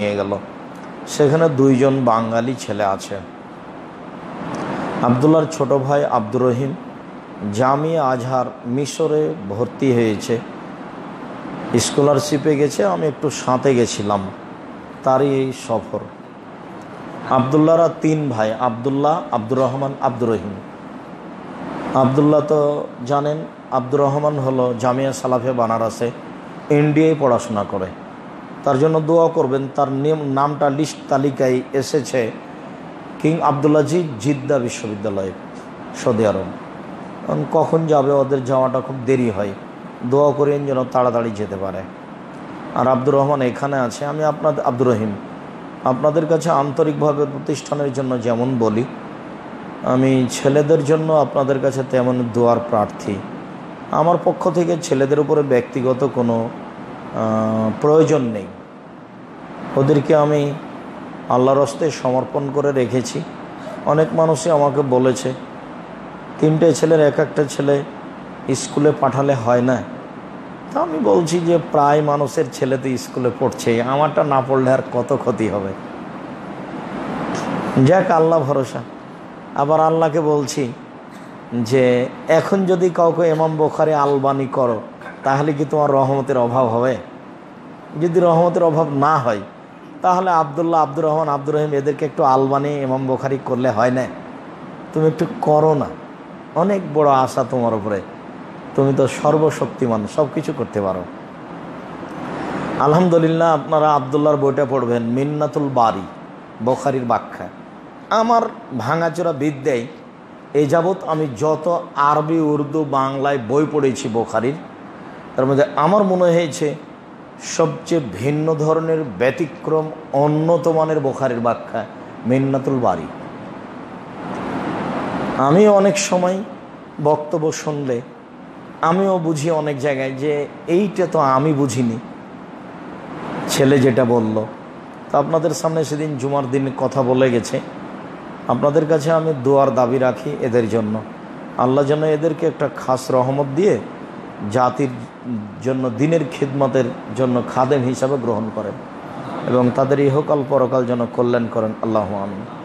নিয়ে গেল। সেখানে দুইজন বাঙালি ছেলে আছে। আবদুল্লাহর ছোট ভাই আব্দুর রহিম জামিয়া আজহার মিশরে ভর্তি হয়েছে, স্কলারশিপে গেছে। আমি একটু সাথে গেছিলাম, তারই এই সফর। আবদুল্লাহরা তিন ভাই, আবদুল্লাহ, আব্দুর রহমান, আব্দুর রহিম। আবদুল্লাহ তো জানেন, আব্দুর রহমান হলো জামিয়া সালাফিয়া বানারসে ইন্ডিয়ায় পড়াশোনা করে। তার জন্য দোয়া করবেন। তার নামটা লিস্ট তালিকায় এসেছে কিং আবদুল্লাজিজ জিদ্দা বিশ্ববিদ্যালয়ে, সৌদি আরব। কখন যাবে, ওদের যাওয়াটা খুব দেরি হয়, দোয়া করেন যেন তাড়াতাড়ি যেতে পারে। আর আব্দুর রহমান এখানে আছে। আমি আব্দুর রহিম আপনাদের কাছে আন্তরিকভাবে প্রতিষ্ঠানের জন্য যেমন বলি, আমি ছেলেদের জন্য আপনাদের কাছে তেমন দোয়ার প্রার্থী। আমার পক্ষ থেকে ছেলেদের উপরে ব্যক্তিগত কোনো প্রয়োজন নেই। ওদেরকে আমি আল্লাহর রাস্তায় সমর্পণ করে রেখেছি। অনেক মানুষই আমাকে বলেছে, তিনটে ছেলের এক একটা ছেলে স্কুলে পাঠালে হয় না। তা আমি বলছি যে প্রায় মানুষের ছেলে তো স্কুলে পড়ছে, আমারটা না পড়লে আর কত ক্ষতি হবে। যাক, আল্লাহ ভরসা। আবার আল্লাহকে বলছি যে এখন যদি কাউকে ইমাম বুখারী আলবানি করো, তাহলে কি তোমার রহমতের অভাব হবে? যদি রহমতের অভাব না হয়, তাহলে আবদুল্লাহ, আব্দুর রহমান, আব্দুর রহিম এদেরকে একটু আলবানি ইমাম বুখারী করলে হয় না? তুমি একটু করো না। অনেক বড় আশা তোমার উপরে, তুমি তো সর্বশক্তিমান, সব কিছু করতে পারো। আলহামদুলিল্লাহ। আপনারা আবদুল্লাহর বইটা পড়বেন, মিন্নাতুল বারি, বুখারীর ব্যাখ্যা। আমার ভাঙাচোরা বিদ্যায় এই যাবৎ আমি যত আরবি, উর্দু, বাংলায় বই পড়েছি বুখারীর, তার মধ্যে আমার মনে হয়েছে সবচেয়ে ভিন্ন ধরনের ব্যতিক্রম উন্নত মানের বুখারীর ব্যাখ্যা মিন্নাতুল বারি। আমি অনেক সময় বক্তব্য শুনলে আমিও বুঝি অনেক জায়গায় যে এইটা তো আমি বুঝিনি, ছেলে যেটা বলল। তো আপনাদের সামনে সেদিন জুমার দিন কথা বলে গেছে। আপনাদের কাছে আমি দোয়ার দাবি রাখি এদের জন্য। আল্লাহ যেন এদেরকে একটা খাস রহমত দিয়ে জাতির জন্য, দিনের খিদমতের জন্য খাদেম হিসাবে গ্রহণ করেন এবং তাদের ইহকাল পরকাল যেন কল্যাণ করেন। আল্লাহু আমিন।